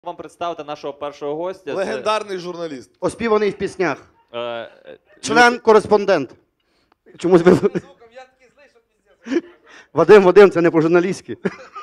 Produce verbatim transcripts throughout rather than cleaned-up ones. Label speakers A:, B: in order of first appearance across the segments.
A: Вам представити нашого першого гостя.
B: Легендарний журналіст.
C: Оспіваний в піснях.
A: Це, е,
C: Член-кореспондент. Чомусь ви... Вадим, Вадим, це не по-журналістськи.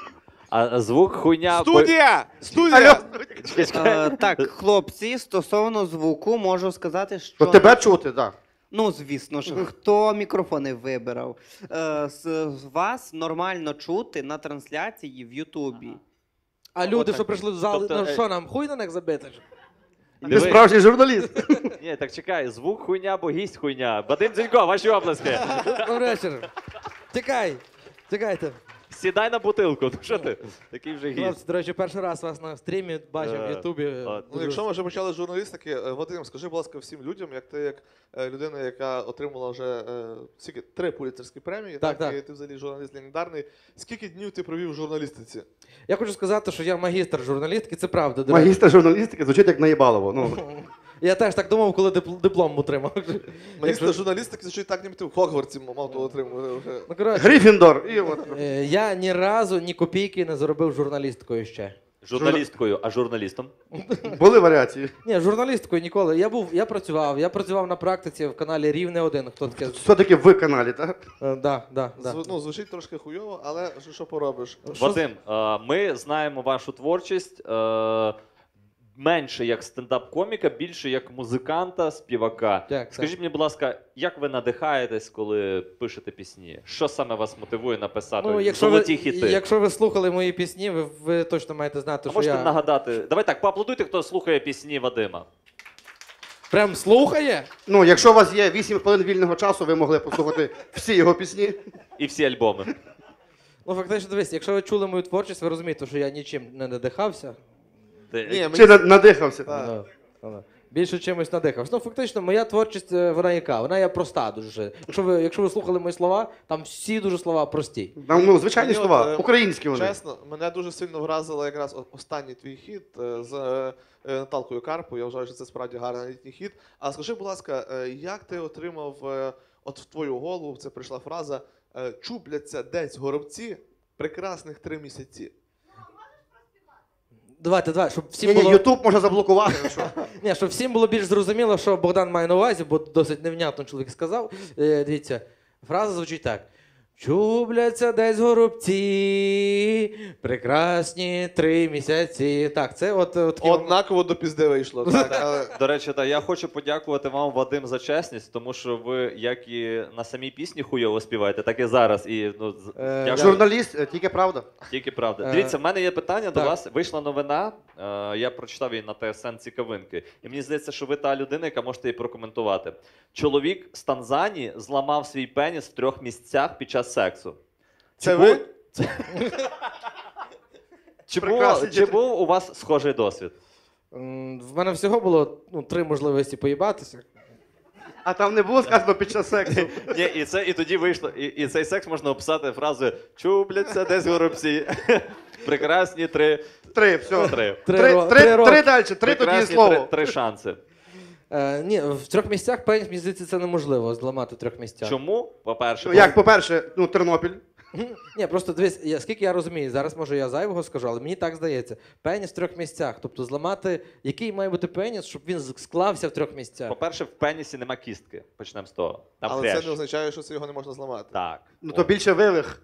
A: а звук хуйня...
B: Студія! Студія!
A: Чекай, чекай.
D: Е, так, хлопці, стосовно звуку, можу сказати, що...
C: То тебе чути, так.
D: Ну, звісно ж, хто мікрофони вибирав. Е, з, з вас нормально чути на трансляції в Ютубі.
E: А люди,
D: Отак.
E: що прийшли в зал,
A: Тобто,
E: ну
A: е,
E: що нам, хуй на них забити?
C: Ти
A: Диви.
C: справжній журналіст.
A: Ні, так чекай, звук хуйня, бо гість хуйня. Вадим Дзінько, ваші оплески.
E: Добрий вечір. Тікай, тікайте.
A: Сідай на бутилку, ну що ти? Такий вже
E: Хлопці,
A: гість.
E: до речі, перший раз вас на стрімі бачив в
A: Е,
E: Ютубі.
A: от.
B: Ну, якщо ми вже почали з журналістики, е, Вадим, скажи, будь ласка, всім людям, як ти як е, людина, яка отримала вже е, скільки, три пуліцерські премії,
E: Так, так.
B: і ти взагалі журналіст легендарний. Скільки днів ти провів в журналістиці?
E: Я хочу сказати, що я магістр журналістики, це правда. до речі.
C: Магістр журналістики звучить як наїбалово. Ну.
E: Я теж так думав, коли дипл- диплом отримав.
B: Магістр журналістики, звучить так, ніби ти в Хогвартсі мав то отримувати.
E: Ну, коротше,
C: Грифіндор. І от.
E: е, я ні разу ні копійки не заробив журналісткою ще.
A: Журналісткою, а журналістом?
C: Були варіації.
E: Ні, журналісткою ніколи. Я був, я працював, я працював на практиці в каналі Рівне один. Хто таке?
C: Все-таки в каналі, так?
E: Е, Да, да, да.
B: Зв- Ну, звучить трошки хуйово, але що, що поробиш?
E: Що з-
A: Вадим, е, ми знаємо вашу творчість е, менше як стендап-коміка, більше як музиканта, співака.
E: Так,
A: Скажіть
E: так.
A: мені, будь ласка, як ви надихаєтесь, коли пишете пісні? Що саме вас мотивує написати
E: Ну, якщо ви,
A: золоті хіти?
E: якщо ви слухали мої пісні, ви, ви точно маєте знати,
A: А
E: що
A: можете
E: я
A: нагадати? Давай так, поаплодуйте, хто слухає пісні Вадима.
E: прям слухає.
C: Ну, якщо у вас є вісім хвилин вільного часу, ви могли послухати всі його пісні.
A: І всі альбоми.
E: Ну, фактично, дивись, якщо ви чули мою творчість, ви розумієте, що я нічим не надихався.
A: Ти-
B: Ні,
C: Чи на- надихався?
B: Так.
E: Ну, ну, більше чимось надихався. Ну, фактично, моя творчість, е, вона яка? Вона є проста дуже. Якщо ви, якщо ви слухали мої слова, там всі дуже слова прості.
C: Там, ну, звичайні
B: Мені от,
C: слова,
B: е,
C: українські вони.
B: Чесно, мене дуже сильно вразило якраз о- останній твій хіт е, з е, е, Наталкою Карпою. Я вважаю, що це справді гарний літній хіт. А скажи, будь ласка, е, як ти отримав, е, от в твою голову, це прийшла фраза е, «чубляться десь горобці прекрасних три місяці».
E: Давайте, давай, щоб всім
C: Ні, ні,
E: було...
C: Ютуб можна заблокувати. ви що?
E: Ні, щоб всім було більш зрозуміло, що Богдан має на увазі, бо досить невнятно чоловік сказав. Е, дивіться, фраза звучить так. Чубляться десь горобці, прекрасні три місяці. Так, це от, от такі...
B: Однаково до пізди вийшло. Так, але...
A: До речі, та, я хочу подякувати вам, Вадим, за чесність, тому що ви як і на самій пісні хуйово співаєте, так і зараз. І, ну, з-
E: Е,
A: дякую.
C: Журналіст, е, тільки правда.
A: Тільки правда.
E: Е,
A: Дивіться, в мене є питання до
E: так.
A: вас. Вийшла новина, е, я прочитав її на Т С Н Цікавинки. І мені здається, що ви та людина, яка можете її прокоментувати. Чоловік з Танзанії зламав свій пеніс в трьох місцях під час сексу.
B: Це
A: Чи
B: ви?
A: був- Чи, було,
C: Прекрасний
A: чи
C: дід.
A: був у вас схожий досвід?
E: М, В мене всього було ну, три можливості поїбатися.
C: А там не було сказано під час сексу.
A: Ні, і це і тоді вийшло. І, і цей секс можна описати фразою «чубляться десь горобці». Прекрасні три.
C: Три, все.
A: Три.
E: Три,
C: Три,
E: ро-
C: три,
E: три роки.
C: три далі, три тоді
A: Прекрасні
C: слово.
A: три, три шанси.
E: Е, ні, в трьох місцях пеніс, мені здається, це неможливо зламати в трьох місцях.
A: Чому? По-перше,
C: Ну, як, по-перше, ну, Тернопіль.
E: Ні, просто дивись, я, скільки я розумію, зараз може я зайвого скажу, але мені так здається. Пеніс в трьох місцях. Тобто зламати, який має бути пеніс, щоб він з- склався в трьох місцях.
A: по-перше, в пенісі нема кістки. Почнемо з того. Там
B: Але
A: хрящ.
B: це не означає, що це його не можна зламати.
A: Так.
C: Ну, то більше вивих.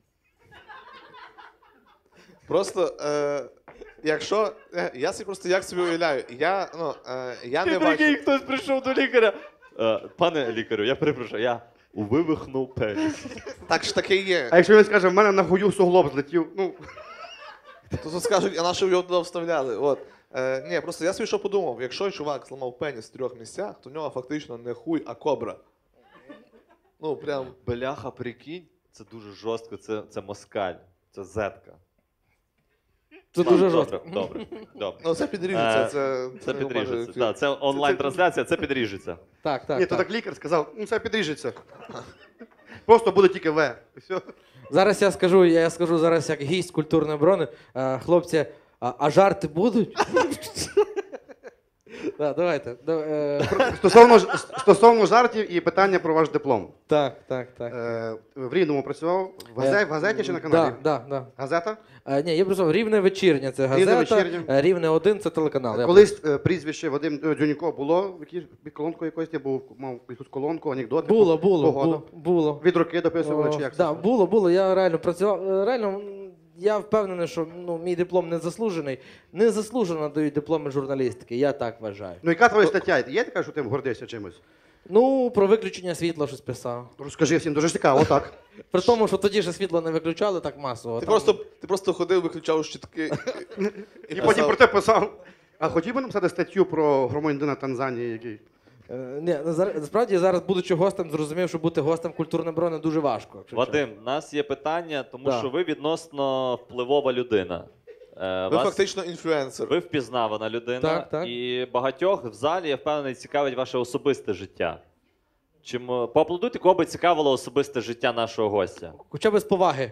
B: Просто, е, якщо... е, я собі просто як собі уявляю, я, ну, е, я
A: Ти
B: не
A: прикинь,
B: бачу...
A: хтось прийшов до лікаря. Е, пане лікарю, я перепрошую, я вивихнув пеніс.
B: Так ж таки є.
C: А якщо він скаже, в мене на хую суглоб злетів, ну,
B: То тут скажуть, а на що його туди вставляли? От. Е, ні, просто я собі що подумав, якщо чувак зламав пеніс в трьох місцях, то в нього фактично не хуй, а кобра. Ну, прям.
A: Бляха, прикинь, це дуже жорстко, це, це москаль, це зетка.
E: Це
A: Ладно,
E: дуже
A: добре,
E: жорстко.
A: Добре, добре.
B: Ну, це підріжеться.
A: Е,
B: Це,
A: Це
B: не
A: підріжеться.
B: може-
A: Да, це онлайн-трансляція, це підріжеться.
E: Так, так.
C: ні, то
E: так.
C: так лікар сказав, ну, це підріжеться. Просто буде тільки В. І все.
E: Зараз я скажу, я скажу зараз як гість культурної оборони. Е, хлопці, а, а жарти будуть? Да, давайте. Да, е,
C: Стосовно, ж- стосовно жартів і питання про ваш диплом.
E: так, так, так.
C: Е, в Рівному працював в, газе, в газеті чи на каналі?
E: Так, так, так.
C: Газета?
E: Е, ні, я працював Рівне вечірня, це
C: Рівне
E: газета.
C: вечірня.
E: е, Рівне один це телеканал. Я
C: Колись е, прізвище Вадим е, Дзюнько було в якійсь під колонкою якоюсь, я був, мав якусь колонку, анекдоти.
E: Було, було,
C: Погода.
E: було, було.
C: Від руки дописували чи як це?
E: Да, було, було. Я реально працював. е, Реально, м, я впевнений, що ну, мій диплом не заслужений. Незаслужено дають дипломи журналістики, я так вважаю.
C: Ну яка твоя стаття? Є така, що ти гордишся чимось?
E: Ну, про виключення світла щось писав.
C: Розкажи всім, дуже цікаво, отак.
E: При тому, що тоді ще світло не виключали так масово.
B: Ти
E: там-
B: просто, ти просто ходив, виключав щітки.
C: І потім про те писав. А хотів би написати статтю про громадянина Танзанії, який.
E: Е, Ні, ну, зар- насправді зараз, будучи гостем, зрозумів, що бути гостем культурне бро не дуже важко. якщо
A: Вадим, у нас є питання, тому
E: Да.
A: що ви відносно впливова людина. Е,
B: Ви
A: вас-
B: фактично інфлюенсер.
A: ви впізнавана людина,
E: Так, так.
A: і багатьох в залі, я впевнений, цікавить ваше особисте життя. Чим е, поаплодуйте, кого би цікавило особисте життя нашого гостя.
E: чесно. Хоча б з поваги.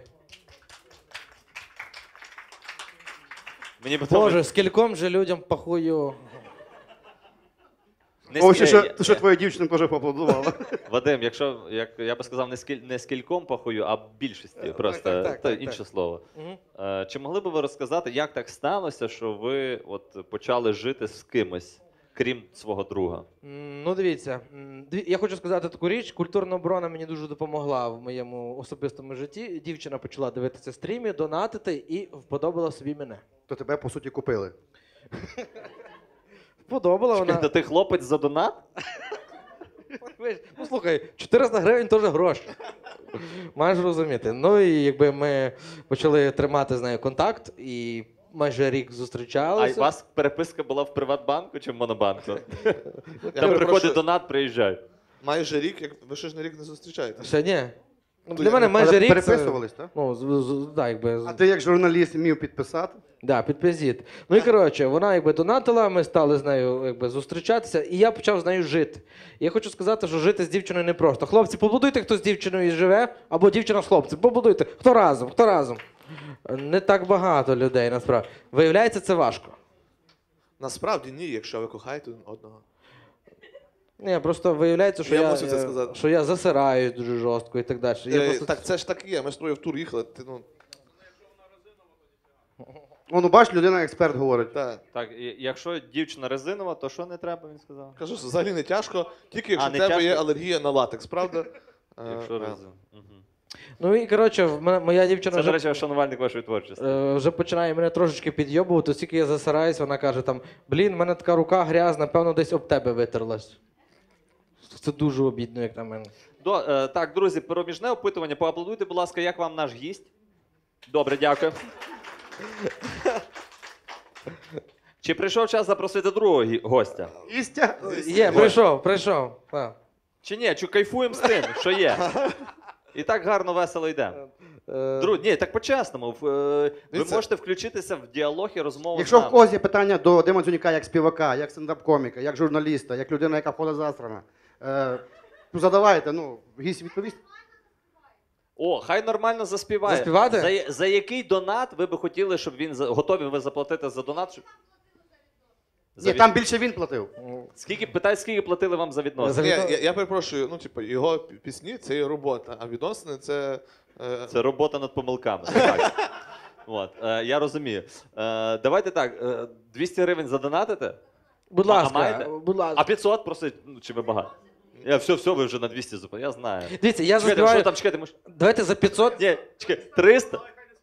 A: Мені би тому-
E: Боже, скільком же людям похую.
A: не
C: О, що,
A: скіль-
C: що, що, що твоя дівчина теж поаплодувала.
A: Вадим, якщо як я би сказав, не скіль не скільком похую, а більшості. Просто
E: так, так,
A: це
E: так,
A: інше
E: так.
A: слово.
E: Мгм.
A: Е, Чи могли б ви розказати, як так сталося, що ви от почали жити з кимось, крім свого друга?
E: М, Ну, дивіться, м, дві- я хочу сказати таку річ. Культурна оборона мені дуже допомогла в моєму особистому житті. Дівчина почала дивитися стріми, донатити і вподобала собі мене.
C: То тебе, по суті, купили.
E: Вподобала
A: Чекайте,
E: вона.
A: ти хлопець за донат?
E: Ви ж- Ну слухай, чотириста гривень теж гроші. Маєш розуміти. Ну і якби ми почали тримати з нею контакт і майже рік
A: А
E: зустрічалися.
A: у вас переписка була в Приватбанку чи в Монобанку?
B: Я
A: Там
B: перепрошую,
A: приходить донат, приїжджай.
B: майже рік, як ви ще ж на рік не зустрічаєтесь.
E: Ще ні. Ну,
B: То
E: для
B: я-
E: мене майже
C: Але
E: рік. це-
C: переписувались, так?
E: Ну, з, з, да, якби.
C: А ти як журналіст вмів підписати?
E: Да, підпизіт. Ну і коротше, вона якби донатила, ми стали з нею якби зустрічатися, і я почав з нею жити. І я хочу сказати, що жити з дівчиною непросто. Хлопці, побудуйте, хто з дівчиною живе, або дівчина з хлопцем. Побудуйте. Хто разом, хто разом. Не так багато людей насправді. Виявляється, це важко.
B: Насправді ні, якщо ви кохаєте один одного.
E: Ні, просто виявляється, що
B: Я
E: я,
B: мусив це
E: е,
B: сказати.
E: що я засираюсь дуже жорстко і так далі. Я
B: Е,
E: просто...
B: Так це ж так і є. Ми з тобою в тур їхали. Ти, ну,
C: О, ну бач, людина експерт говорить.
B: та.
A: Так, і якщо дівчина резинова, то що не треба, він сказав?
B: Кажу, що взагалі не тяжко, тільки якщо
A: А,
B: в
A: не
B: тебе є
A: тяжко?
B: алергія на латекс, правда? Е,
A: Якщо
B: е.
A: резин. Мгм.
E: Ну і коротше, в мене, моя дівчина
A: Це,
E: вже...
A: до речі, шанувальник вашої творчості.
E: Е, вже починає мене трошечки підйобувати, оскільки я засираюсь, вона каже там: блін, в мене така рука грязна, певно, десь об тебе витерлась. Це дуже обідно, як на мене.
A: До, е, так, друзі, проміжне опитування. Поаплодуйте, будь ласка, як вам наш гість? Добре, дякую. Чи прийшов час запросити другого гі- гостя?
C: Істя?
E: Є, прийшов, прийшов. Так.
A: Чи ні? Чи кайфуємо з тим, що є? І так гарно, весело йде.
E: Е,
A: Друзі, ні, так по-чесному. в- е, Ви
B: Дивіться.
A: можете включитися в діалог і розмову
C: Якщо
A: з
C: в
A: нами.
C: когось є питання до Вадима Дзюнька як співака, як стендап-коміка, як журналіста, як людина, яка ходить засрана, е, ну, задавайте, ну, гість відповість.
A: О, хай нормально заспіває.
E: Заспівати?
A: За, я- за який донат ви би хотіли, щоб він за- готові ви заплатити за донат? Щоб... За
C: Ні,
A: від-
C: там більше він платив.
A: Скільки питай, скільки платили вам за
E: За
A: відносини?
B: Ні,
E: відно-
B: я, я перепрошую, ну, типу, його пі- пісні це є робота, а відносини це. е,
A: Це робота над помилками. Так. От, е, я розумію. Е, давайте так, е, двісті гривень задонатите,
E: Будь
A: А, а
E: ласка,
A: маєте?
E: будь ласка.
A: а п'ятсот просить, ну, чи ви багато? Я все, все, ви вже на двісті зупинили, я знаю.
E: Дивіться, я
A: Чекайте,
E: заспіваю.
A: що там, чекайте, може...
E: Давайте за п'ятсот.
A: Ні, чекай, триста?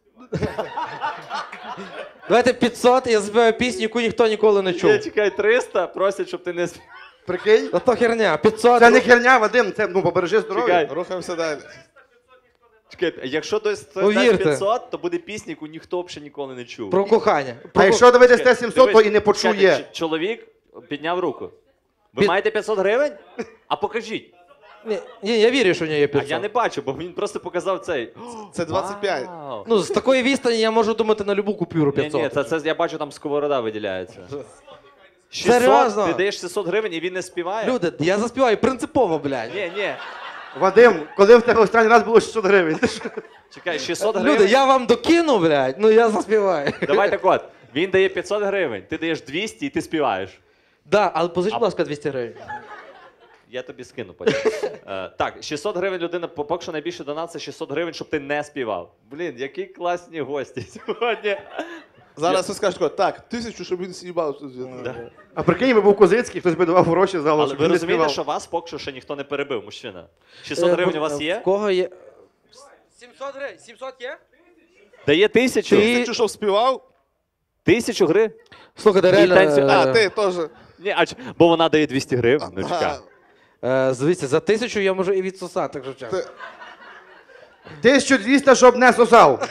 E: Давайте п'ятсот, і я заспіваю пісню, яку ніхто ніколи не чув.
A: Ні, чекай, триста, просять, щоб ти не... сп-
C: Прикинь?
E: Та то херня, п'ятсот.
C: Це не херня, Вадим, це ну, побережи здоров'я.
A: Чекай.
B: Рухаємося далі.
A: Чекай, якщо хтось дасть
E: Повірте.
A: п'ятсот, то буде пісня, яку ніхто взагалі ніколи не чув.
E: Про кохання.
C: А
E: Про...
C: якщо ви дасте
A: Чекай,
C: сімсот, то
A: дивись,
C: і не
A: чекайте,
C: почує.
A: ч- Чоловік підняв руку. Ви
E: Під-
A: маєте п'ятсот гривень? А покажіть.
E: Ні, ні, я вірю, що в нього є
A: А
E: п'ятсот.
A: я не бачу, бо він просто показав цей.
B: Це двадцять п'ять.
A: Вау.
E: Ну, з такої відстані я можу думати на любу купюру
A: Ні,
E: п'ятсот.
A: ні, це, це я бачу, там сковорода виділяється. шістсот,
E: Серйозно?
A: ти даєш шістсот гривень і він не співає?
E: Люди, я заспіваю принципово, блядь.
A: Ні, ні.
C: Вадим, коли в тебе останній раз було шістсот гривень? Ти що?
A: Чекай, шістсот гривень.
E: Люди, я вам докину, блядь, ну я заспіваю.
A: Давай так от. Він дає п'ятсот гривень, ти даєш двісті і ти співаєш.
E: Да, але позич, будь ласка, двісті гривень.
A: Я тобі скину потім. Е, так, шістсот гривень людина, по- поки що найбільше донат це шістсот гривень, щоб ти не співав. Блін, які класні гості сьогодні.
B: Зараз ви скажете, так, тисячу, щоб він с'їбав.
A: Да.
C: А прикинь, якби був Козицький, хтось би давав гроші за
A: Але
C: щоб
A: ви
C: він не
A: розумієте,
C: співав.
A: що вас поки що ще ніхто не перебив, мужчина? шістсот
E: Е,
A: гривень у вас
E: В
A: є?
E: кого є? сімсот гривень, сімсот є?
A: Дає тисячу?
B: Тисячу, щоб співав?
A: Тисячу гривень?
E: Слухайте,
A: І
E: реально,
A: танцю-
E: е,
B: А, ти теж.
A: Ні, а ч- бо вона дає двісті гривень. Ну, чекай.
E: е, дивіться, за тисячу я можу і відсосати, якщо чесно.
B: Ти-
C: тисяча двісті, щоб не сосав.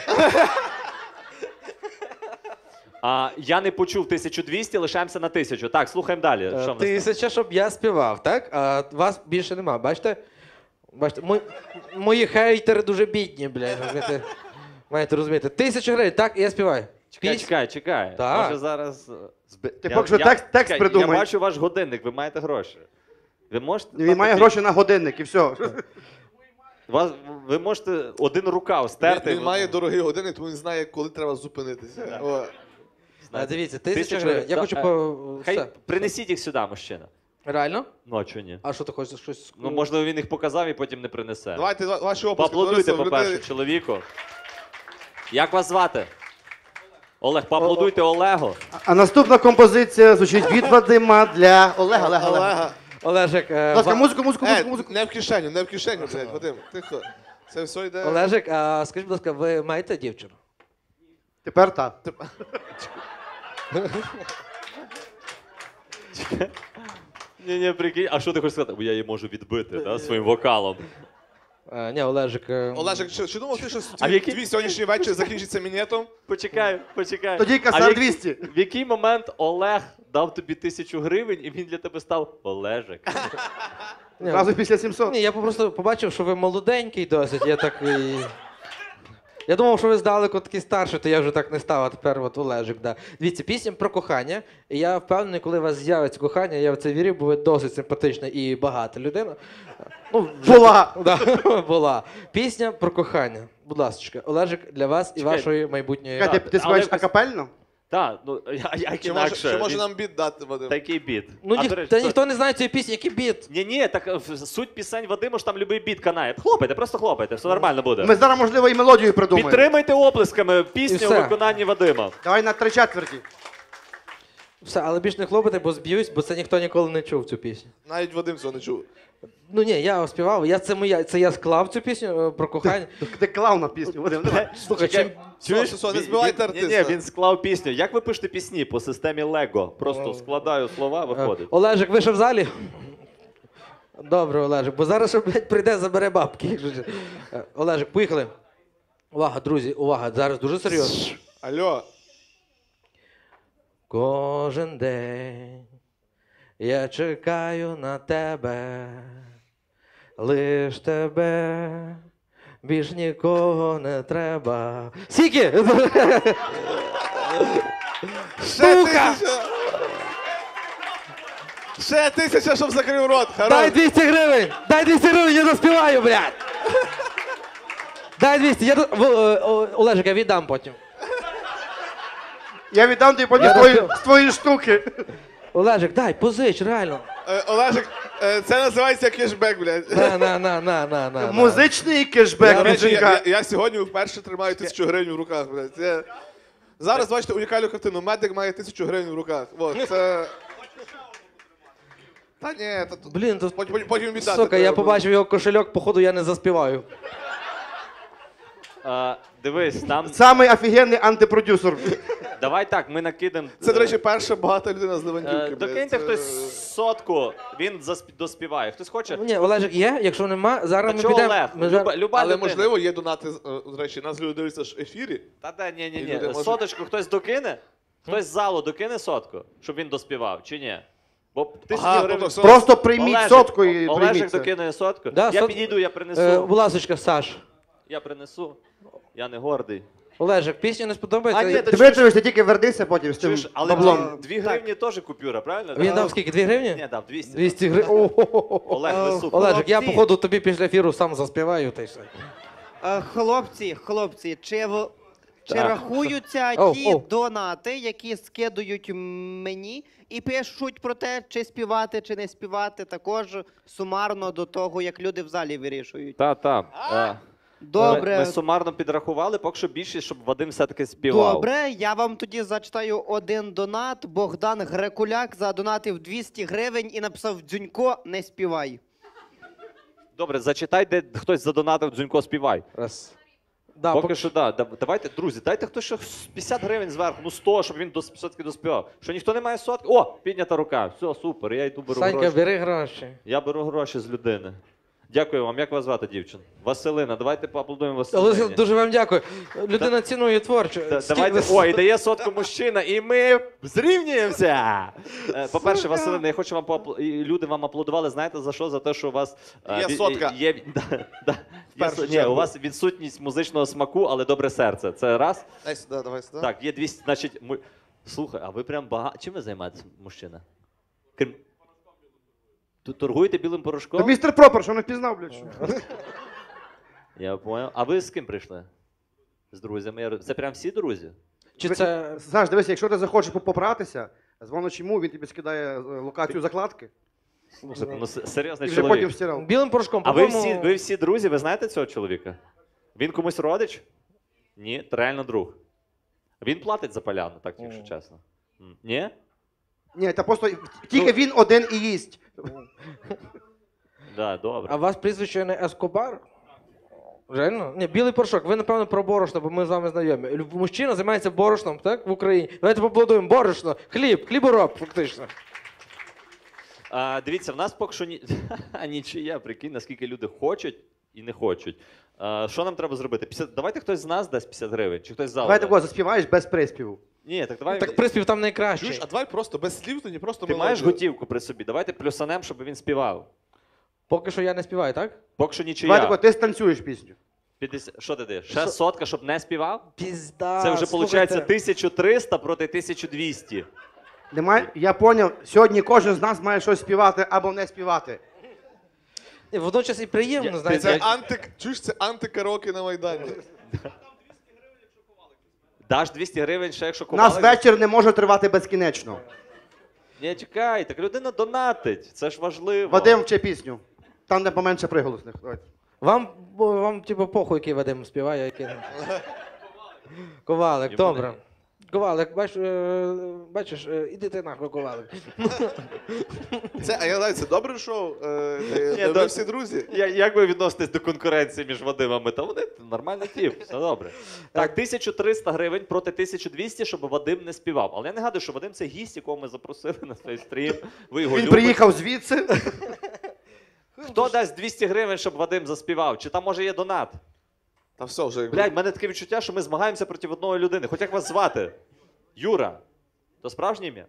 A: А я не почув тисячу двісті, лишаємося на тисячу. Так, слухаємо далі.
E: Е,
A: Що в нас там?
E: Тисяча, щоб я співав, так? А вас більше нема, бачите? Бачите, мої, мої хейтери дуже бідні, блядь. Маєте, маєте розуміти. Тисяча гривень, так, і я співаю.
A: Чекай,
E: Піс-
A: чекай, чекай.
E: Так.
A: Може зараз... е, Зби...
C: Ти поки що текст- текст
A: чекай,
C: придумай.
A: Я бачу ваш годинник, ви маєте гроші. Ви можете...
C: Він
A: там
C: має
A: такий-
C: гроші на годинник і все.
A: Вас... Ви можете один рукав стерти.
B: Він, він має дорогий годинник, тому він знає, коли треба зупинитися. О.
E: А, дивіться, тисяча
A: Тисяча
E: гривень. Я
A: гривень.
E: хочу
A: Да,
E: по...
A: Хай
E: все.
A: принесіть їх сюди, мужчина.
E: Реально?
A: Ну, а чого ні?
E: А що ти хочеш щось?
A: Ну, можливо, він їх показав і потім не принесе.
B: Давайте ва- ваші описки.
A: Поаплодуйте,
B: Товариство,
A: по-перше,
B: людей-
A: чоловіку. Як вас звати? Олег, поаплодуйте Олегу.
C: А наступна композиція звучить від Вадима для Олега. Олега, Олега.
B: Олега.
E: Олежик, е,
C: Будь ласка,
E: ва-
C: музику, музику,
B: Е,
C: музику, музику.
B: не в кишеню, не в кишеню, блядь, Вадим, тихо. Це все йде.
E: Олежик, а скажіть, будь ласка, ви маєте дівчину?
C: Тепер так.
A: Ні, ні, прикинь, а що ти хочеш сказати? Бо я її можу відбити, да, своїм вокалом.
E: А, ні, Олежик. е,
B: Олежик, чи, чи думав ти, що
A: А в
B: твій,
A: який-
B: твій сьогоднішній вечір закінчиться мінетом?
A: Почекай, почекай.
C: Тоді
A: А в
C: касар
A: як-
C: двісті.
A: В який момент Олег дав тобі тисячу гривень і він для тебе став Олежик?
E: ні,
C: Одразу після сімсот.
E: Ні, я просто побачив, що ви молоденький досить. Я так і... Я думав, що ви здалеку такий старший, то я вже так не став, а тепер от Олежик, да. Дивіться, пісня про кохання. І я впевнений, коли у вас з'явиться кохання, я в це вірю, бо ви досить симпатична і багата людина. Ну, вже-
C: Була.
E: Да, була. Пісня про кохання. Будь ласка, Олежик, для вас і
A: Чекай.
E: вашої майбутньої.
C: Чекай, ти,
A: Так,
C: ти
A: але
C: співаєш
A: якось-
C: акапельно?
A: Так, ну я- як
B: Чи може,
A: інакше.
B: чи може
A: Він-
B: нам біт дати, Вадим?
A: Такий біт.
E: Ну,
A: А,
E: ніх...
A: до речі,
E: та
A: то-
E: ніхто не знає цієї пісні, який біт.
A: Ні, ні, так е, в- суть пісень Вадиму ж там любий біт канає. Хлопайте, просто хлопайте, все нормально буде.
C: Ми зараз, можливо, і мелодію придумаємо.
A: Підтримайте оплесками
E: І
A: пісню у
E: все.
A: виконанні Вадима.
C: Давай на три четверті.
E: Все, але більш не хлопайте, бо зб'юсь, бо це ніхто ніколи не чув цю пісню.
B: Навіть Вадим цього не чув.
E: Ну ні, я співав, я це моя, це я склав цю пісню е, про кохання.
C: Ти клав на пісню, Вадим, давай.
E: Слухай, чим...
A: Чуєш?
B: Все, все, не
A: Він-
B: збивайте
A: він- Ні,
B: артиста.
A: ні, він склав пісню. Як ви пишете пісні по системі Лего? Просто складаю слова,
E: Е,
A: виходить.
E: Олежик, ви ще в залі? Добре, Олежик, бо зараз, що, блядь, прийде, забере бабки. якщо що. Е, Олежик, поїхали. Увага, друзі, увага, зараз дуже серйозно.
B: Алло.
E: Кожен день я чекаю на тебе, лиш тебе, більш нікого не треба. Скільки?
B: Ще
E: Сука!
B: тисяча! Ще тисяча, щоб закрив рот.
E: Дай
B: Хорош.
E: двісті гривень! Дай двісті гривень, я заспіваю, блядь! Дай двісті, я до... В- е, о, Олежик, я віддам потім.
C: Я віддам тобі потім
E: Я
C: твої,
E: розпів-
C: з твої штуки.
E: Олежик, дай, позич, реально.
B: Е, Олежик, е, це називається кешбек, блядь.
E: На, на, на, на, на, на. на.
C: Музичний кешбек
B: До
C: від
B: речі, я,
C: жінка.
B: я, я сьогодні вперше тримаю тисячу гривень в руках, блядь. Це... Зараз бачите унікальну картину. Медик має тисячу гривень в руках. Вот, це... Та ні, та тут...
E: Блін, то...
B: Потім, потім- потім віддати.
E: Сука, я
B: треба.
E: побачив його кошельок, походу я не заспіваю.
A: А, дивись, там.
C: Самий офігенний антипродюсер.
A: Давай так, ми накидемо.
B: Це, до речі, перша багата людина з
A: Е,
B: Левандюки.
A: Докиньте
B: Це-
A: хтось сотку, він засп- доспіває. Хтось хоче?
E: Ні, Олежик є, якщо нема, зараз
A: Та
E: ми
A: чого
E: підемо.
A: Олег?
E: Ми
A: Люба,
E: зараз-
A: люба
B: Але
A: людина.
B: можливо є донати, е, до речі, нас люди дивляться ж в ефірі.
A: Та да, ні, ні,
B: І
A: ні.
B: люди можуть-
A: Соточку хтось докине? Хтось з залу докине сотку, щоб він доспівав, чи ні? Бо тисячу
B: Ага,
A: гривень.
B: тобто все-
C: Просто прийміть
A: Олежик-
C: сотку і
A: Олежик
C: прийміть це.
A: докине сотку.
E: Да,
A: я
E: сот-
A: підійду, я принесу.
E: Е, будь ласочка, Саш.
A: Я принесу. Я не гордий.
E: Олежик, пісня не сподобається?
A: А, ні, та-
C: Дмитрович, ти тільки вернися потім з тим
A: Чуєш, але
C: баблом.
A: дві гривні теж купюра, правильно?
E: Він
A: Так?
E: дав скільки? Дві гривні?
A: Ні, дав двісті.
E: двісті гривень.
A: Олег, ви супер.
E: Олежик, я
D: Хлопці.
E: походу тобі після ефіру сам заспіваю та й все.
D: Е, Хлопці, хлопці, чи ви, Чи
A: Так.
D: рахуються
E: Оу,
D: ті
E: оу.
D: донати, які скидують мені і пишуть про те, чи співати, чи не співати, також сумарно до того, як люди в залі вирішують.
A: Та, та. Е,
D: Добре,
A: Ми, ми сумарно підрахували, поки що більше, щоб Вадим все-таки співав.
D: добре, я вам тоді зачитаю один донат. Богдан Грекуляк задонатив двісті гривень і написав: Дзюнько, не співай.
A: Добре, зачитай, де хтось задонатив Дзюнько співай.
E: Раз. Да,
A: Поки
E: поки
A: що, да. Да- Давайте, друзі, дайте хтось ще п'ятдесят гривень зверху, ну сто, щоб він до все-таки доспівав. Що ніхто не має сотки? О, піднята рука. Все, супер, я йду беру
E: Санька,
A: гроші.
E: бери гроші.
A: Я беру гроші з людини. Дякую вам. Як вас звати, дівчин? Василина. Давайте поаплодуємо
E: Але
A: Василині.
E: дуже вам дякую. Людина цінує творче.
A: Та-
E: Скільки
A: Давайте.
E: ви-
A: О, і дає сотку мужчина, і ми зрівнюємося. Е, По-перше, Василина, я хочу вам поапл- і люди вам аплодували. Знаєте за що? За те, що у вас е,
B: Є
A: ві-
B: сотка.
A: Є, да, да. Є
B: першу
A: со- Ні,
B: чергу.
A: у вас відсутність музичного смаку, але добре серце. Це раз.
B: Дай сюди, давай сюди.
A: Так, є двісті, значить, му- слухай, а ви прям багато. Чим ви займаєтесь, мужчина? Крім... Тут торгуєте білим
C: Та
A: порошком?
C: містер Пропер, що не впізнав, блядь. що?
A: Я понял. А ви з ким прийшли? З друзями? Я роз- Це прям всі друзі?
E: Чи
C: Ви-
E: це
C: Знаєш, дивись, якщо ти захочеш попратися, дзвониш йому, він тобі скидає е, локацію закладки,
A: Слухайте, ну с- серйозний
C: і вже потім
A: чоловік.
C: стирав.
E: білим порошком?
A: А ви
E: по-моєму,
A: всі, ви всі друзі, ви знаєте цього чоловіка? Він комусь родич? Ні, це реально друг. Він платить за поляну, так, якщо
E: О.
A: чесно. М. Ні?
C: Ні, та просто тільки він один і їсть.
A: Да, добре.
E: А у вас прізвище не Ескобар? Реально? Ні, білий порошок. Ви, напевно, про борошно, бо ми з вами знайомі. Лю- Мужчина займається борошном, так? В Україні. Давайте поаплодуємо. Борошно. Хліб, хлібороб, фактично.
A: А, дивіться, в нас поки що ні... нічия, прикинь, наскільки люди хочуть і не хочуть. А, що нам треба зробити? п'ятдесят... Давайте хтось з нас дасть п'ятдесят гривень, чи хтось з залу.
C: Давай
A: дасть.
C: такого заспіваєш без приспіву.
A: Ні, так давай.
E: Так приспів там найкращий.
B: Чуєш, а давай просто без слів, тоді просто
A: Ти маєш
B: мелодію.
A: готівку при собі. Давайте плюсанем, щоб він співав.
E: Поки що я не співаю, так?
A: Поки що
C: Давай
A: нічия.
C: такого, ти станцюєш пісню.
A: п'ятдесят... Що ти даєш? Ще сотка, щоб не співав?
E: Пізда.
A: Це вже
E: слухайте.
A: виходить тисяча триста проти тисяча двісті.
C: Немає, я поняв, сьогодні кожен з нас має щось співати або не співати.
E: Ні, водночас і приємно,
A: Я-
E: знаєте.
B: Це
A: Я-
B: анти... Чуєш, це антикароки на Майдані.
A: Даш двісті гривень ще, якщо
C: У нас
A: ковалик?
C: вечір не може тривати безкінечно.
A: Ні, чекай, так людина донатить. Це ж важливо.
C: Вадим вчи пісню. Там де поменше приголосних. Давайте.
E: Вам, бо вам типу, похуй, який Вадим співає, який не. Ковалик,
A: Йому
E: добре.
A: не-
E: Ковалик, бач, е, бачиш, е, іди ти нахуй, Ковалик.
B: Це, а я знаю, це добре шоу. Е, е,
A: Ні,
B: ви
A: да-
B: всі друзі.
A: Я, як ви відноситесь до конкуренції між Вадимами? Та вони нормальний тип, все добре. Так, тисяча триста гривень проти тисяча двісті, щоб Вадим не співав. Але я нагадую, що Вадим це гість, якого ми запросили на цей стрім. Ви його
C: Він
A: любите.
C: приїхав звідси.
A: Хто дасть двісті гривень, щоб Вадим заспівав? Чи там може є донат?
B: Та все вже. якби-
A: Блядь, в мене таке відчуття, що ми змагаємося проти одної людини. Хоч як вас звати? Юра. То справжнє ім'я?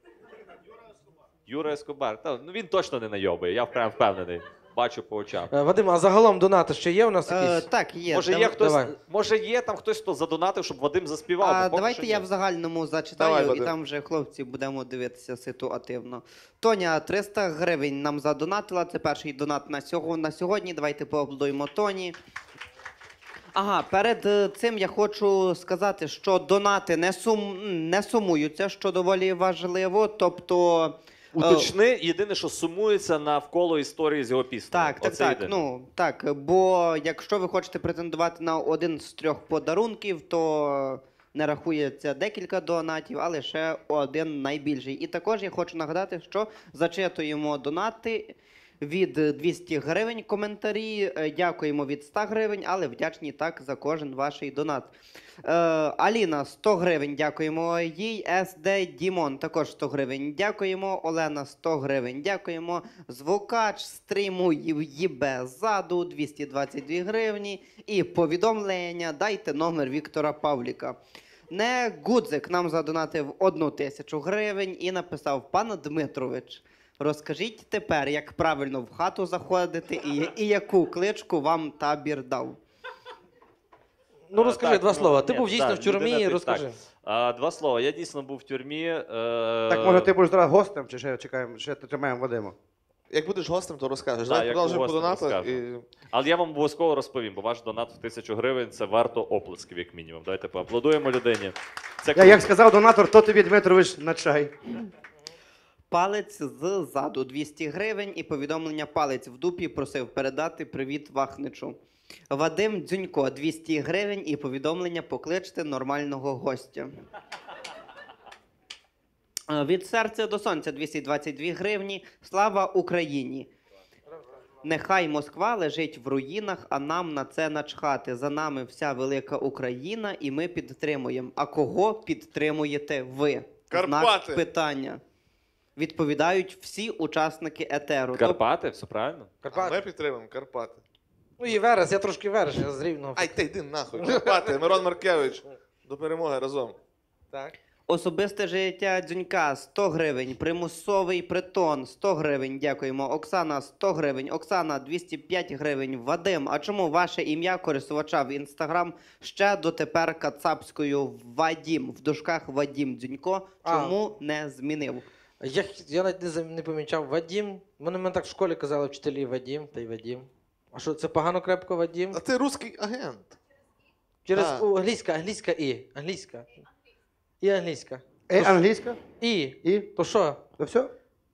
A: Юра Ескобар. Та, ну він точно не найобує, я прям впевнений. Бачу по очам.
E: Е, Вадим, а загалом донати ще є у нас
D: Е,
E: якісь?
D: так, є.
A: Може,
D: Дав-
A: є хтось,
E: давай.
A: може є там хтось, хто задонатив, щоб Вадим заспівав.
D: А,
A: бо поки
D: давайте
A: що
D: я
A: ні.
D: в загальному зачитаю,
B: Давай,
D: і
B: Вадим.
D: там вже хлопці будемо дивитися ситуативно. Тоня триста гривень нам задонатила. Це перший донат на сьогодні. На сьогодні. Давайте поаплодуємо Тоні. Ага, перед е, цим я хочу сказати, що донати не, сум... не сумуються, що доволі важливо. Тобто. е,
A: Уточни, єдине, що сумується навколо історії з його піснею.
D: Так, так,
A: Оце
D: так.
A: єдине.
D: Ну так, бо якщо ви хочете претендувати на один з трьох подарунків, то не рахується декілька донатів, а лише один найбільший. І також я хочу нагадати, що зачитуємо донати від двісті гривень коментарі. е, Дякуємо від ста гривень, але вдячні так за кожен ваш донат. Е, Аліна сто гривень, дякуємо їй. ес де Дімон також сто гривень. Дякуємо. Олена сто гривень. Дякуємо. Звукач стріму їбе ззаду двісті двадцять дві гривні. І повідомлення дайте номер Віктора Павліка. Не Гудзик нам задонатив одну тисячу гривень і написав: пан Дмитрович, розкажіть тепер, як правильно в хату заходити і, і яку кличку вам табір дав.
E: Ну розкажи
A: Так,
E: два
A: ну,
E: слова. Ти
A: ні,
E: був дійсно
A: так,
E: в тюрмі,
A: людина-
E: розкажи.
A: так. А, два слова. Я дійсно був в тюрмі. Е...
C: Так, може, ти будеш зараз гостем, чи ще чекаємо, ще тримаємо Вадима?
B: Як будеш гостем, то розкажеш.
A: Так,
B: Давай
A: як
B: продовжуємо по
A: гостем
B: донатах.
A: розкажу.
B: І...
A: Але я вам обов'язково розповім, бо ваш донат в тисячу гривень це варто оплесків, як мінімум. Давайте поаплодуємо людині. Це
C: Я
A: круто.
C: як сказав донатор, то тобі, Дмитрович, на чай.
D: Палець ззаду двісті гривень і повідомлення палець в дупі просив передати привіт Вахничу. Вадим Дзюнько двісті гривень і повідомлення покличте нормального гостя. Е, Від серця до сонця двісті двадцять дві гривні. Слава Україні! Нехай Москва лежить в руїнах, а нам на це начхати. За нами вся велика Україна і ми підтримуємо. А кого підтримуєте ви?
B: Карпати!
D: Знак питання. Відповідають всі учасники етеру.
A: Карпати, все правильно?
B: А
E: Карпати.
B: ми підтримуємо Карпати.
E: Ну і Верес, я трошки Верес, я з Рівного.
B: Ай, ти йди нахуй. Карпати, Мирон Маркевич. До перемоги разом.
E: Так.
D: Особисте життя Дзюнька сто гривень, примусовий притон сто гривень, дякуємо. Оксана сто гривень, Оксана двісті п'ять гривень. Вадим, а чому ваше ім'я користувача в Інстаграм ще дотепер кацапською Вадім, в дужках Вадім Дзюнько, чому не змінив?
E: Я, я навіть не, зам- не помічав Вадім. Мене, мене так в школі казали вчителі Вадім, та й Вадім. А що, це погано крепко Вадім?
B: А ти русський агент.
E: Через
B: А.
E: о, англійська, англійська і. Англійська. І англійська.
C: Е, англійська?
E: І.
C: І?
E: То що?
C: То все?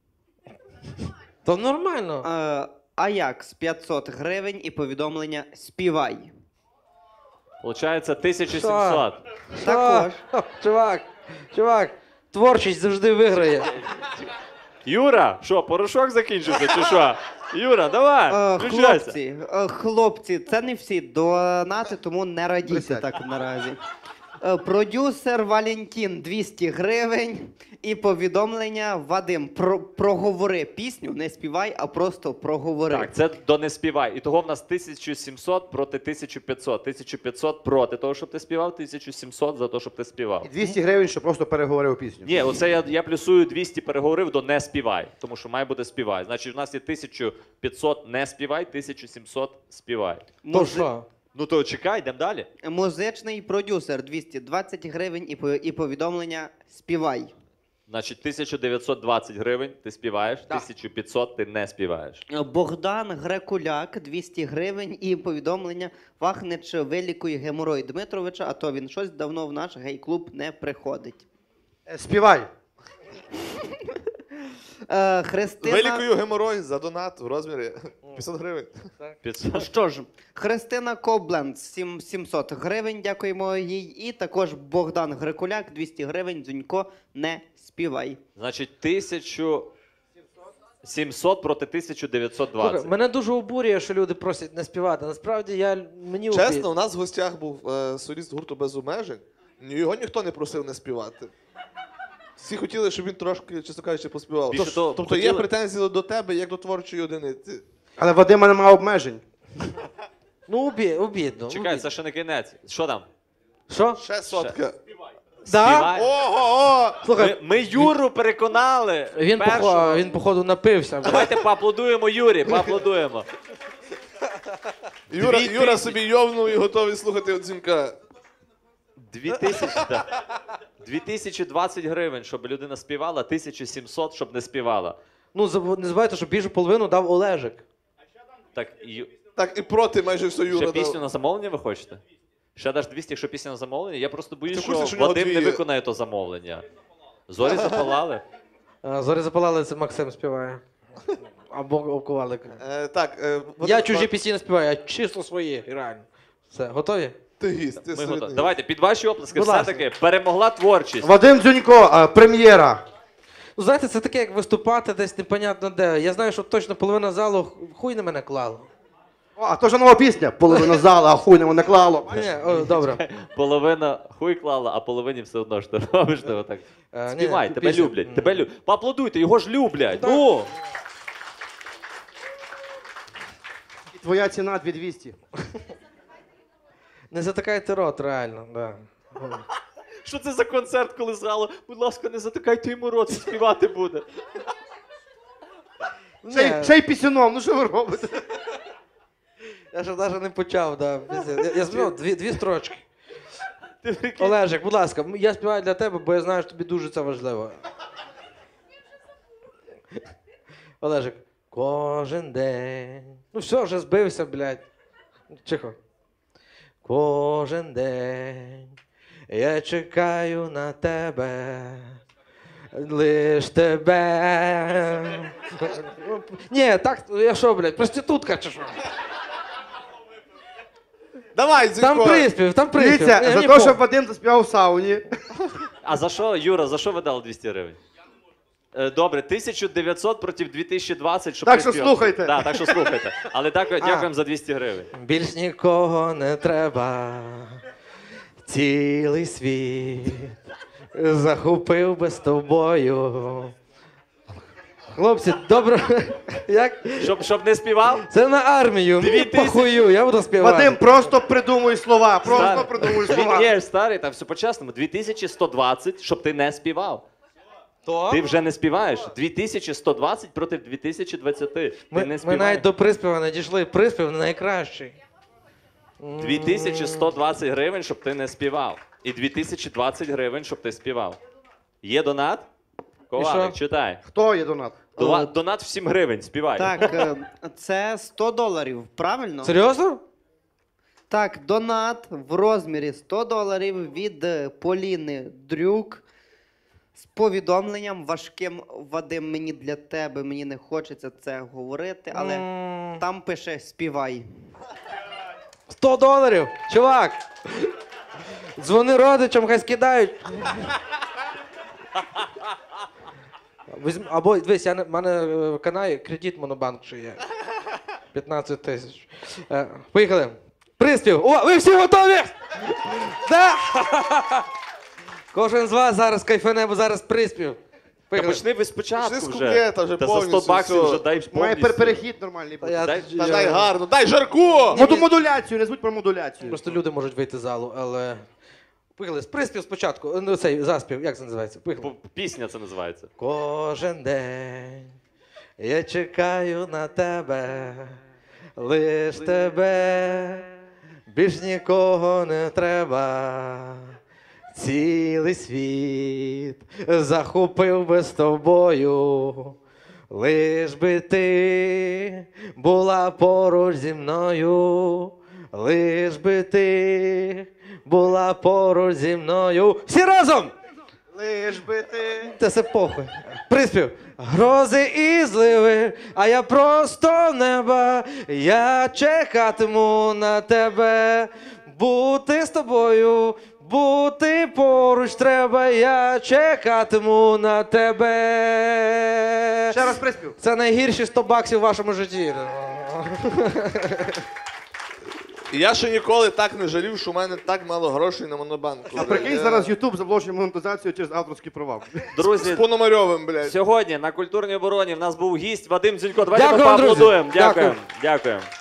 E: То нормально.
D: Е, Аякс п'ятсот гривень і повідомлення співай.
A: Получається тисяча сімсот.
E: Що?
D: Також.
E: Ха, Чувак, чувак, творчість завжди виграє.
A: Юра, що, порошок закінчився чи що? Юра, давай,
D: Е,
A: включайся.
D: Хлопці, е, хлопці, це не всі донати, тому не радійте
C: Присядь.
D: так наразі. Е, Продюсер Валентін двісті гривень і повідомлення Вадим. Про, проговори пісню, не співай, а просто проговори.
A: Так, це до не співай. І того в нас тисяча сімсот проти тисяча п'ятсот. тисяча п'ятсот проти того, щоб ти співав, тисяча сімсот за те, щоб ти співав.
C: І двісті гривень, щоб просто переговорив пісню.
A: Ні, оце я, я плюсую двісті переговорив до не співай, тому що має бути співай. Значить, у нас є тисяча п'ятсот не співай, тисяча сімсот співай.
E: То
D: Музи-
E: що?
A: Ну то чекай, йдемо далі.
D: Музичний продюсер двісті двадцять гривень і, по- і повідомлення співай.
A: Значить, тисяча дев'ятсот двадцять гривень ти співаєш,
E: Да.
A: тисяча п'ятсот ти не співаєш.
D: Е, Богдан Грекуляк двісті гривень і повідомлення Вахнич вилікує геморой Дмитровича, а то він щось давно в наш гей-клуб не приходить.
C: Е, Співай.
D: Е, Христина...
B: Вилікую геморой за донат в розмірі п'ятсот гривень.
A: п'ятсот.
D: Що ж, Христина Кобленд сім- сімсот гривень, дякуємо їй. І також Богдан Грекуляк двісті гривень, Дзюнько, не співай.
A: Значить, тисяча сімсот проти тисяча дев'ятсот
E: Слухай,
A: двадцять.
E: мене дуже обурює, що люди просять не співати. Насправді я мені
B: Чесно, у нас в гостях був е, соліст гурту без обмежень. Ні- Його ніхто не просив не співати. Всі хотіли, щоб він трошки, чесно кажучи, поспівав.
A: Більше
B: Тож-
A: того,
B: тобто є
A: хотіли-
B: претензії до тебе як до творчої одиниці.
C: Але Вадима немає обмежень.
E: Ну, обі, обідно.
A: Чекай,
E: обідно.
A: це ще не кінець. Що там?
E: Що?
B: Ще сотка.
E: Да?
A: Співай.
B: Ого!
E: Слухай,
A: Ми, ми Юру переконали.
E: він,
A: першого.
E: похо, він, походу, напився.
A: Давайте поаплодуємо Юрі, поаплодуємо.
B: Юра,
A: Дві
B: Юра
A: тисячі.
B: собі йовнув і готовий слухати от Дзюнька.
A: Дві тисячі, так. Дві тисячі двадцять гривень, щоб людина співала, тисяча сімсот, щоб не співала.
E: Ну, забу- не забувайте, що більшу половину дав Олежик.
A: Так, і
B: Так і проти майже все Юра
A: ще пісню
B: дав.
A: на замовлення ви хочете? Ще даш двісті, якщо пісня на замовлення? Я просто боюсь,
B: Ти в
A: що
B: курсі, що в нього
A: Вадим
B: дві
A: не
B: є?
A: виконає то замовлення. Зорі запалали.
E: А, Зорі запалали, це Максим співає. Або Ковалик.
B: Е, так, е,
E: Я
B: от-
E: чужі пісні не співаю, а чисто свої, реально. Все, готові?
B: Ти гість, ти
A: Ми
B: солідний
A: готові.
B: гість.
A: Давайте, під ваші оплески,
E: Будь ласка.
A: все-таки перемогла творчість.
C: Вадим Дзюнько, е, прем'єра.
E: Ну, знаєте, це таке, як виступати десь непонятно де. Я знаю, що точно половина залу хуй на мене клала.
C: О, а то ж нова пісня. Половина зала, а хуй не наклало.
E: Ні, о, добре.
A: Половина хуй клала, а половині все одно що ти робиш. ти отак.
E: Е, ні,
A: Співай,
E: ні,
A: тебе
E: пісня.
A: люблять, тебе люблять. Поаплодуйте, його ж люблять.
E: Так.
A: Ну!
C: Твоя ціна дві тисячі двісті.
E: Не затикайте рот, реально. Да.
A: Що це за концерт, коли згало? Будь ласка, не затикайте йому рот, він співати буде.
C: Ще, й-
E: Ні,
C: ще й пісюном, ну що ви робите?
E: я ще навіть не почав, да. Я, я співав дві, дві строчки.
A: Ти прикинь?
E: Олежик, будь ласка, м- я співаю для тебе, бо я знаю, що тобі дуже це важливо. Олежик, Кожен день. Ну все, вже збився, блядь. Тихо. Кожен день я чекаю на тебе. Лиш тебе. Ні, так, я що, блядь, проститутка чи що?
B: Давай,
E: Там
B: Дзінько.
E: приспів, там приспів.
C: Дивіться,
E: Ні,
C: за
E: мені
C: те,
E: похуй.
C: що Вадим заспівав в сауні.
A: А за що, Юра, за що ви дали двісті гривень? Е, Добре, тисяча дев'ятсот проти дві тисячі двадцять, щоб
C: Так
A: ти
C: що
A: співав.
C: слухайте.
A: Да, так що слухайте. Але так, дякуємо за двісті гривень.
E: Більш нікого не треба. Цілий світ захопив би з тобою. Хлопці, добре. Як?
A: Щоб, щоб не співав?
E: Це на армію.
A: Дві
E: Мені
A: тисячі.
E: похую, я буду співати.
C: Вадим, просто придумуй слова, просто
A: Старий.
C: придумуй
A: Дві-
C: слова.
A: Ні, старий, там все по-чесному. дві тисячі сто двадцять, щоб ти не співав.
E: То?
A: Ти вже не співаєш. дві тисячі сто двадцять проти дві тисячі двадцять. Ти
E: Ми,
A: не
E: ми
A: співаєш.
E: навіть до приспіва не дійшли. Приспів найкращий.
A: дві тисячі сто двадцять гривень, щоб ти не співав. І дві тисячі двадцять гривень, щоб ти співав. Є донат? Ковалик,
E: що?
A: читай.
C: Хто є донат?
A: Дова- Донат в сім гривень, співай.
D: Так, е, це сто доларів, правильно?
E: Серйозно?
D: Так, донат в розмірі сто доларів від е, Поліни Дрюк з повідомленням важким: Вадим, мені для тебе, мені не хочеться це говорити, але
E: М,
D: там пише співай.
E: сто доларів, чувак. Дзвони родичам, хай скидають. Візьм- Або дивись, я не- в мене е, в каналі кредит Монобанк ще є. п'ятнадцять тисяч. Е, Поїхали. Приспів. О, ви всі готові? Да? Кожен з вас зараз кайфане, бо зараз приспів.
A: Та
E: Поїхали.
A: почни ви спочатку
B: Почни з
A: вже.
B: куплета вже
A: Та за
B: повністю,
A: сто баксів
B: все.
A: вже дай
C: Має
A: повністю.
C: пер- перехід нормальний
E: Та
C: бути.
E: я-
A: Дай-
B: Та
E: я-
B: дай гарно, дай жарку!
C: Моду модуляцію, не звуть про модуляцію.
E: Просто люди можуть вийти з залу, але. Поїхали. Приспів спочатку. Ну, цей заспів, як це називається? Поїхали.
A: П- Пісня це називається.
E: Кожен день я чекаю на тебе, лиш тебе, більш нікого не треба. Цілий світ захопив би з тобою, лиш би ти була поруч зі мною, лиш би ти була поруч зі мною. Всі разом!
C: Лиш би ти.
E: Та це похуй. Приспів. Грози і зливи, а я просто неба. Я чекатиму на тебе. Бути з тобою, бути поруч треба. Я чекатиму на тебе.
C: Ще раз приспів.
E: Це найгірші сто баксів в вашому житті.
B: Я ще ніколи так не жалів, що в мене так мало грошей на монобанку.
C: А прикинь, зараз Ютуб заблочує монетизацію через авторські права.
A: Друзі,
B: З Пономарьовим, блядь.
A: сьогодні на культурній обороні в нас був гість Вадим Дзюнько. Давайте ми
E: Дякую, друзі.
A: поаплодуємо.
E: Дякую.
A: Дякуємо. Дякуємо.